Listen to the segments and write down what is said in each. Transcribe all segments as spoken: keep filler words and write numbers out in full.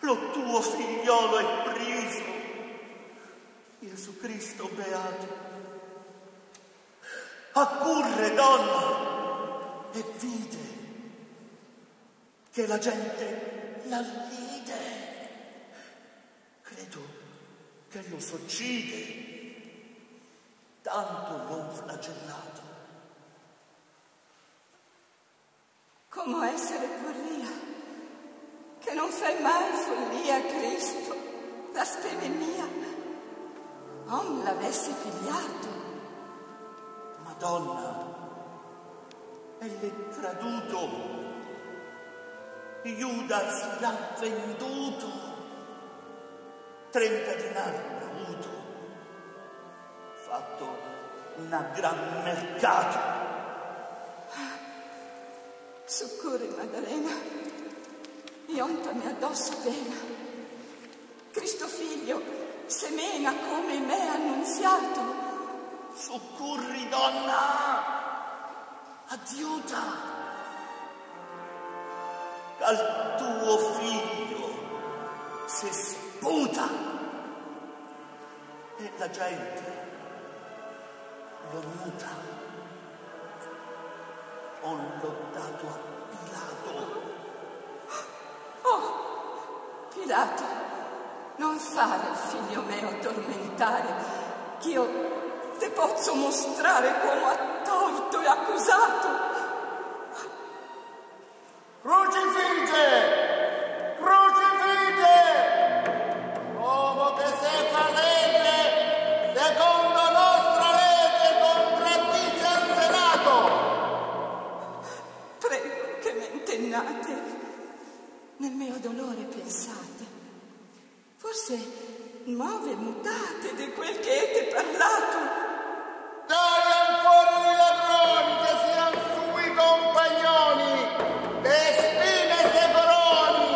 lo tuo figliolo è priso, Gesù Cristo beato. Accurre, donna, e vide che la gente l'allide. Credo che lo s'uccide, tanto l'ho flagellato. Come essere follia, che non fai mai follia, Cristo, la speme mia, om l'avessi pigliato. Madonna, e l'è traduto, Judas l'ha venduto, trenta denari l'ha avuto, fatto un gran mercato. Soccorri, Maddalena, iontami addosso pena. Cristo figlio semena come me annunziato. Soccorri, donna, addiuta, al tuo figlio si sputa e la gente lo muta. Ho lottato a Pilato. Oh, Pilato, non fare il figlio mio tormentare, ch'io te posso mostrare come ha torto e accusato. Crucifige! Crucifige! Uomo che se fa legge, secondo nostra legge, contraddice al Senato. Prego che me intennate, nel mio dolore pensate. Forse nuove mutate di quel che avete parlato. Dai fuori i ladroni che sian sui compagnoni, le spine severoni.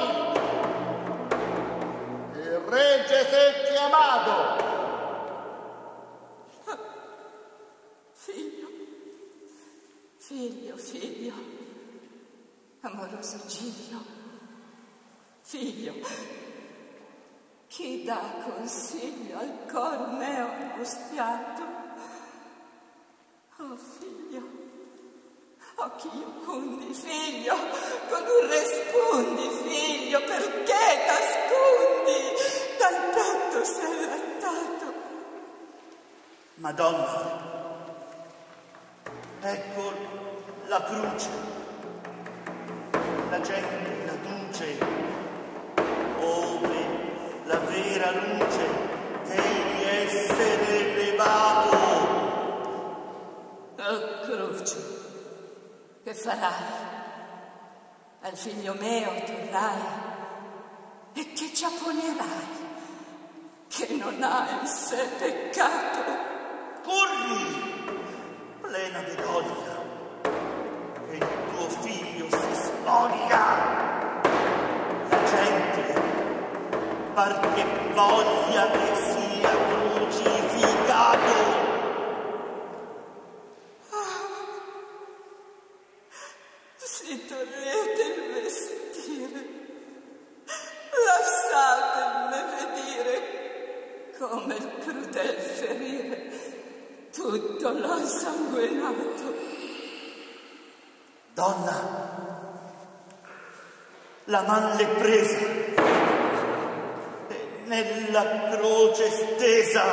Il regge s'è chiamato. Figlio, figlio, figlio, amoroso Giglio, figlio, chi dà consiglio al cor meo angustiato? Oh figlio, oh chi io cundi, figlio, con un rispondi, figlio, perché t'ascondi? Dal petto sei allattato. Madonna, ecco la croce, la gente la duce, ove la vera luce devi essere levato. Oh croce, che farai? Al figlio meo torrai e che ci apponerai, che non ha in sé peccato. Corri, plena di doglia, che il tuo figlio si spoglia. La gente par che voglia che sia crucificato. Si togliete il vestire, lasciatemi vedere come il crudel ferire tutto l'ho insanguinato. Donna, la man l'è presa e nella croce stesa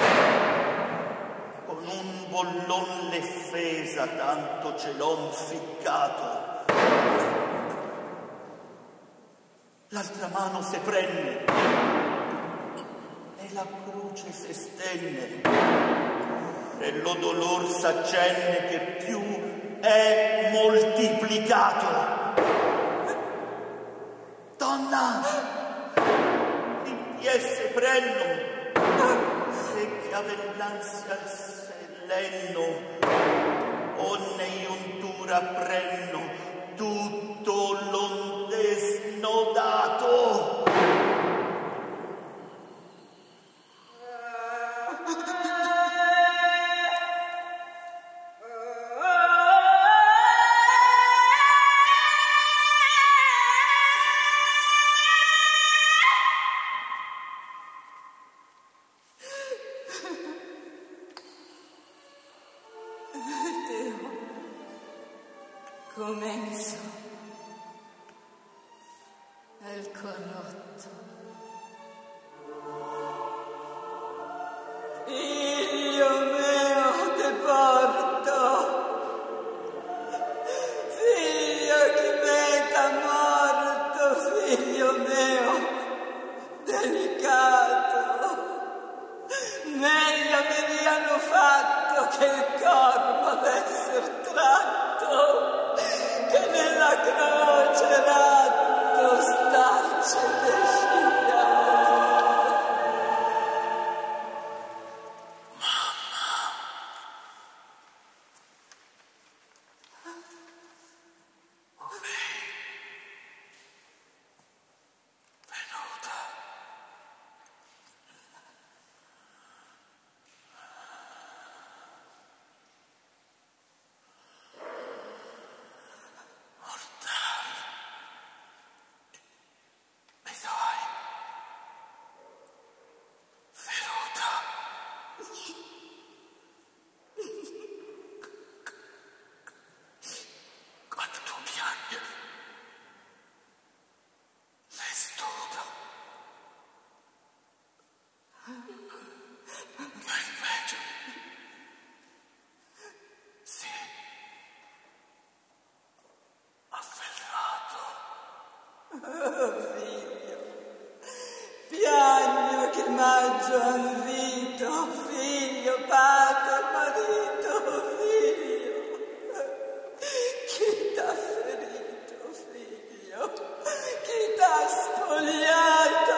con un bollon l'è fesa, tanto ce l'ho ficcato. L'altra mano se prende e la croce se stenne e lo dolor s'accenne che più è moltiplicato. Donna, i piesse prenno e chiave l'ansia al selenno, onne iuntura prenno tutto l'onde snodato. commenso è il corrotto. Figlio mio, te porto, figlio che meta morto, figlio mio, delicato. Meglio mi hanno fatto che il corpo d'esser tratto, che nella croce ratto starci descigliato. Piagno che maggio anvito, figlio, padre, marito, figlio. Chi t'ha ferito, figlio? Chi t'ha spogliato?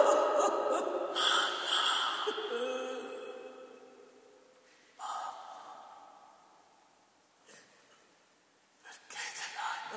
Perché te l'hai?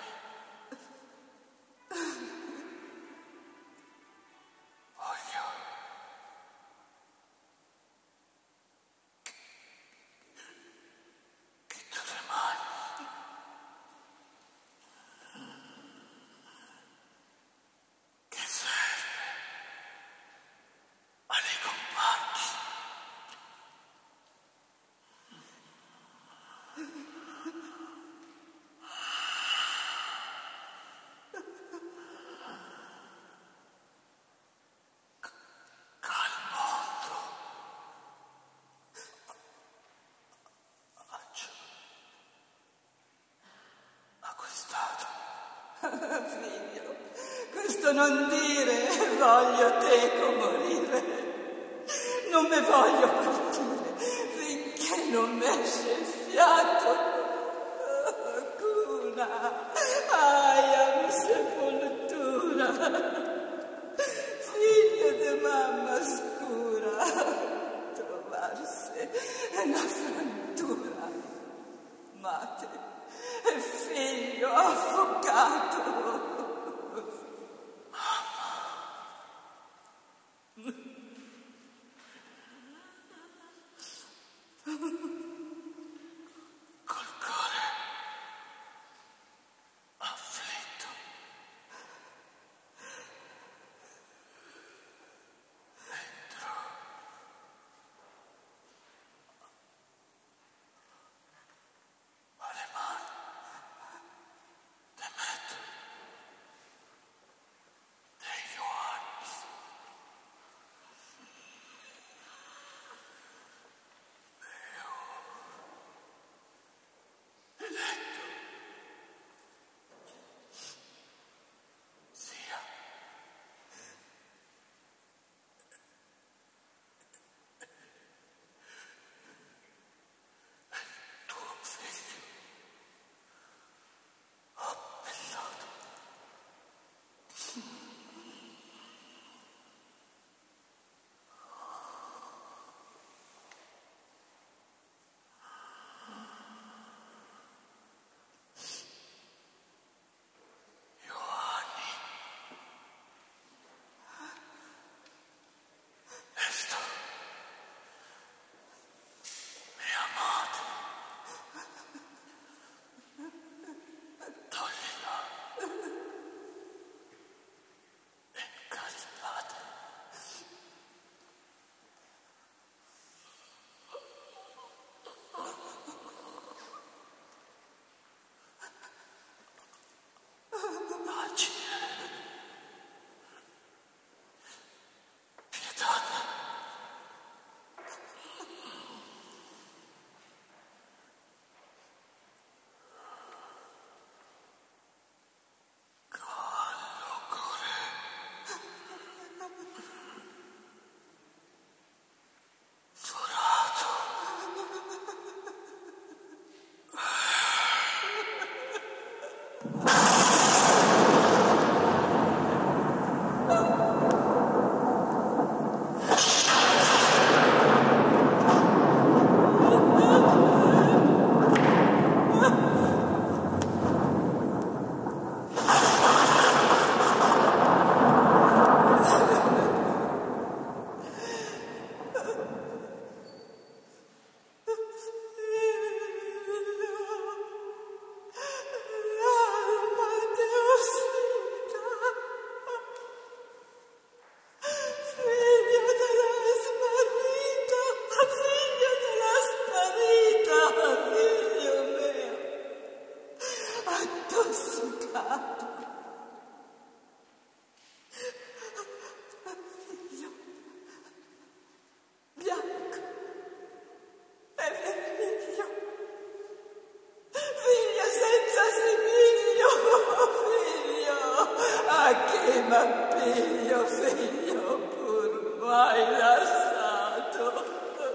Figlio, questo non dire, voglio teco morire, non me voglio partire finché non m'esce il fiato. Cuna, aia sepoltura, figlio di mamma scura, trovarsi è una frattura, mate. E figlio affocato. Col cuore afflitto. Dentro alle mani. Dei Ioannis. figlio pur mai lasciato.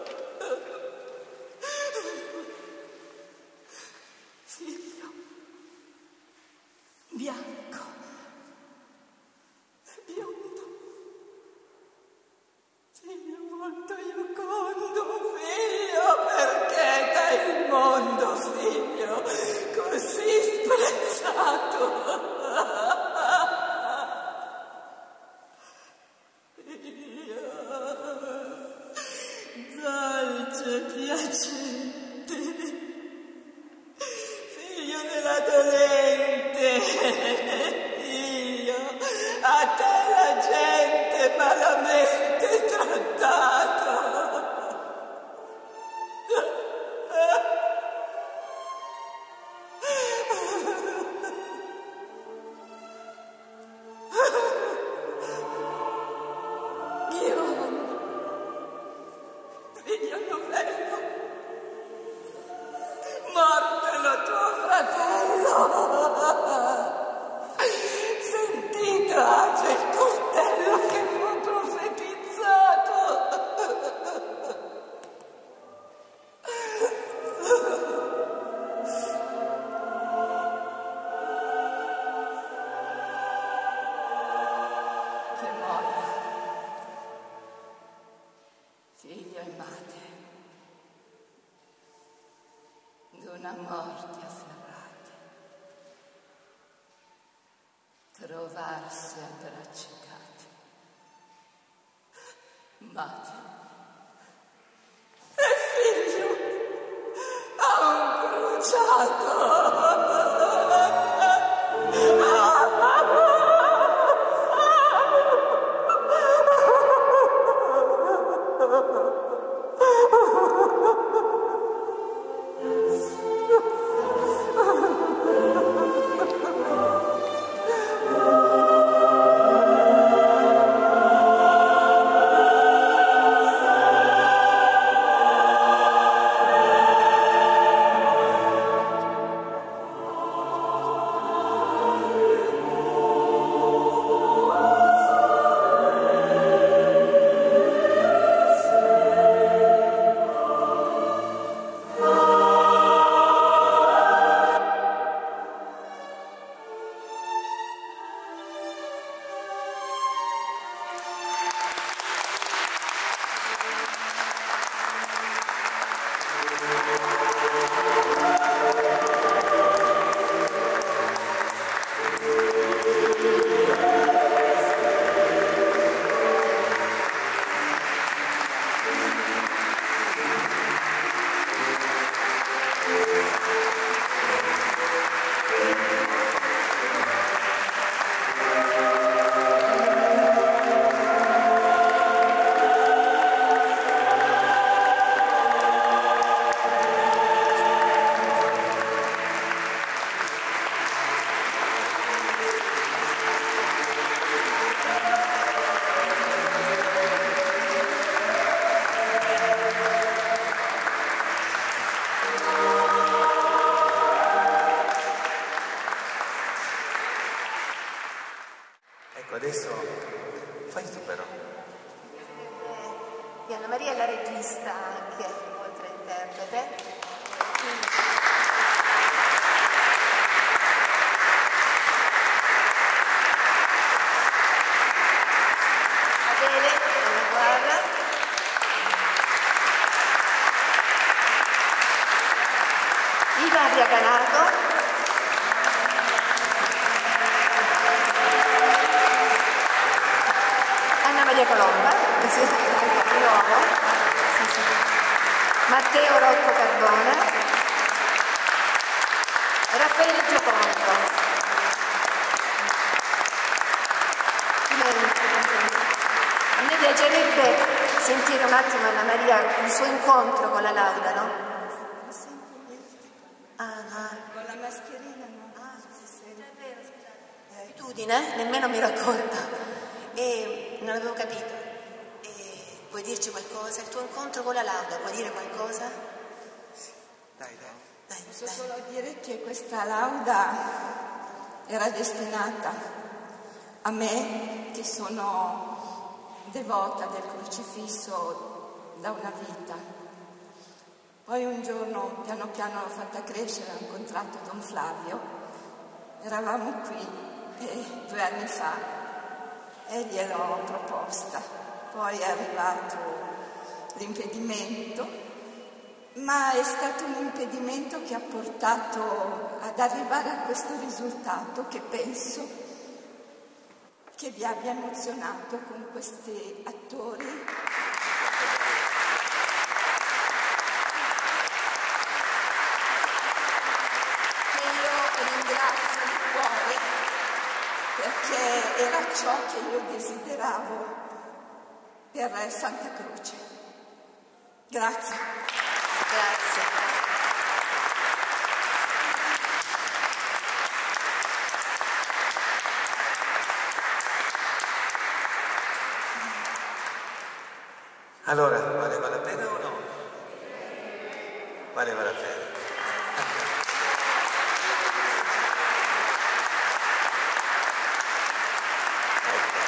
Figlio bianco e biondo, figlio molto iocondo, figlio, perché da il mondo, figlio, così sprezzato. Dolce, piacente, figlio della dolente, figlio, a te la gente malamente trattato. Figlio novello, morte lo tuo fratello, sentito age il coltello che fu profetizzato. Che muoia figlio e madre d'una morte afferrate, trovarsi abbraccicati, madre e figlio a un bruciato. Adesso fai tu però. E Anna Maria è la regista anche, oltre a interprete. Adele, alla guarda. Ilaria Galardo. Maria Colomba, sì, di nuovo, sì, sì. Matteo Rocco Carbone, Raffaele Giocondo. A me piacerebbe sentire un attimo Anna Maria il suo incontro con la Lauda, no? Ah, no. Con la mascherina no? Ah, sì, sì. È vero, scusate. Abitudine, nemmeno mi ricordo. E non avevo capito. E puoi dirci qualcosa? Il tuo incontro con la Lauda, puoi dire qualcosa? Sì. Dai, dai. Dai, Posso dai. solo dire che questa Lauda era destinata a me, che sono devota del crocifisso da una vita. Poi un giorno, piano piano l'ho fatta crescere, ho incontrato Don Flavio, eravamo qui eh, due anni fa e gliel'ho proposta. Poi è arrivato l'impedimento, ma è stato un impedimento che ha portato ad arrivare a questo risultato che penso che vi abbia emozionato con questi attori. Che io ringrazio di cuore perché era ciò che io desideravo per Santa Croce. Grazie. Grazie. Allora, valeva la pena o no? Valeva la pena. Ecco.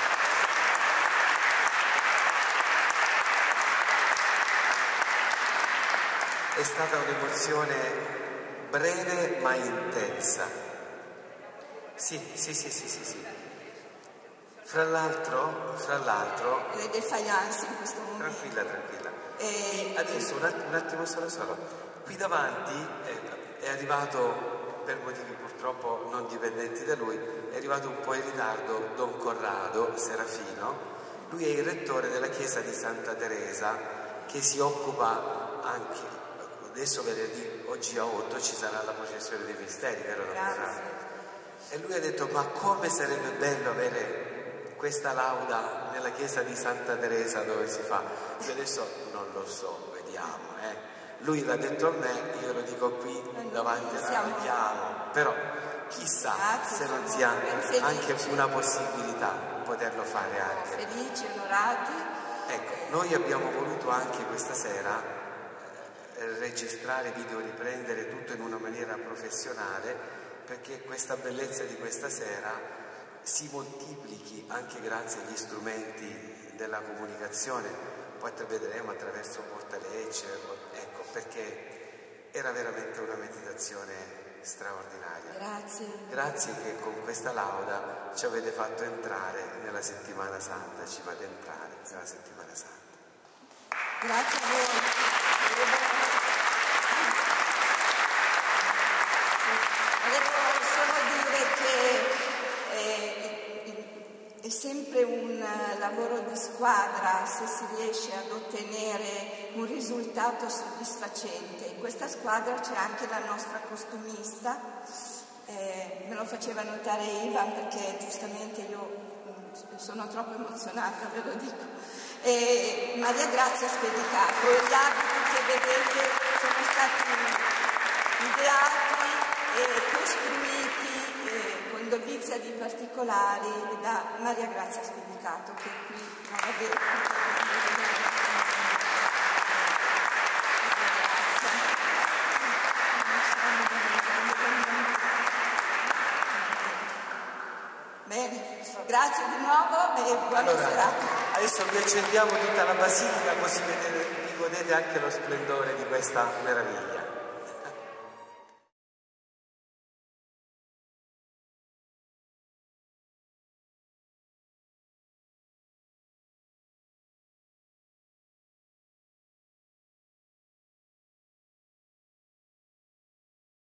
È stata un'emozione breve ma intensa. Sì, sì, sì, sì, sì, sì. Fra l'altro, fra l'altro... Le defiance in questo momento. Tranquilla, tranquilla. E adesso un attimo, un attimo solo solo. Qui davanti eh, è arrivato, per motivi purtroppo non dipendenti da lui, è arrivato un po' in ritardo Don Corrado Serafino. Lui è il rettore della chiesa di Santa Teresa, che si occupa anche, adesso venerdì, oggi a otto ci sarà la processione dei misteri, vero Don Corrado? E lui ha detto, ma come sarebbe bello avere questa lauda nella chiesa di Santa Teresa dove si fa. Io adesso non lo so, vediamo. Eh. Lui l'ha detto a me, io lo dico qui davanti alla vediamo. Però chissà se non sia anche una possibilità poterlo fare anche. Felici, onorati. Ecco, noi abbiamo voluto anche questa sera eh, registrare, video, riprendere tutto in una maniera professionale, perché questa bellezza di questa sera si moltiplichi anche grazie agli strumenti della comunicazione, poi vedremo attraverso Portalecce, ecco, perché era veramente una meditazione straordinaria. Grazie. Grazie che con questa lauda ci avete fatto entrare nella settimana santa, ci fate entrare nella settimana santa. Grazie a voi. Volevo solo dire che è sempre un lavoro di squadra se si riesce ad ottenere un risultato soddisfacente. In questa squadra c'è anche la nostra costumista, eh, me lo faceva notare Ivan perché giustamente io sono troppo emozionata, ve lo dico. E Maria Grazia Spedicato, gli abiti che vedete sono stati ideati e costruiti con dovizia di particolari da Maria Grazia Spedicato, che qui non la vedo. Bene, grazie di nuovo e buona allora, serata. Adesso vi accendiamo tutta la basilica così vedete, vi godete anche lo splendore di questa meraviglia.